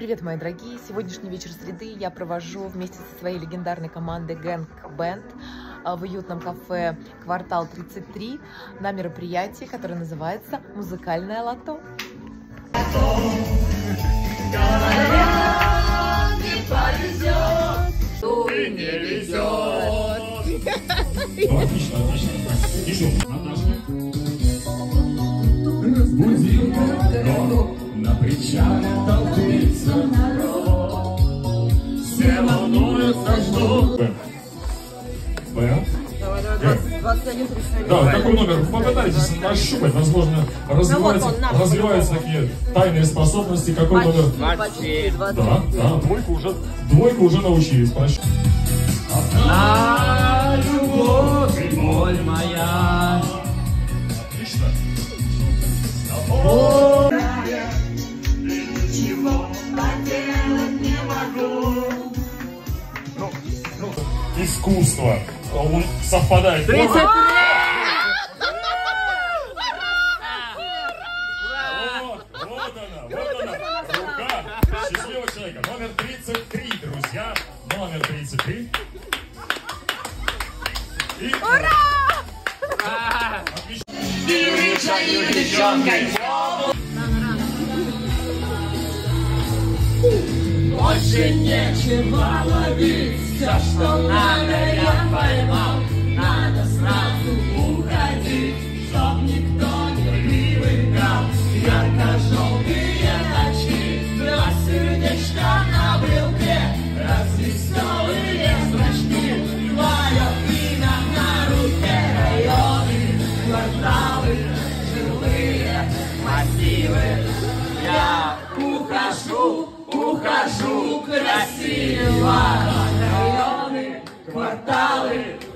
Привет, мои дорогие! Сегодняшний вечер среды я провожу вместе со своей легендарной командой Gang Band в уютном кафе «Квартал 33» на мероприятии, которое называется «Музыкальное лото». Отлично, отлично. Иду. Разбудил народ, на причале толпится народ. Все волнуются, ждут. Б. 21-31. Да, какой номер? Попытайтесь нащупать, возможно, развиваются такие тайные способности. Какой номер? 27. Да, двойку уже научились. А, любовь и боль моя. Отлично. Ничего поделать не могу. Искусство. Совпадает. 33! Вот она. Рука счастливого человека. Номер 33, друзья. Номер 33. И... Ура! Отлично. Больше нечего ловить, все, что надо, я поймал. Надо сразу уходить, чтоб никто не привыкал. Ярко-желтые ночи, два сердечка на брелке, развеселые зрачки, твое имя на руке. Районы, кварталы, жилые массивы. Я ухожу красиво. Районы, кварталы,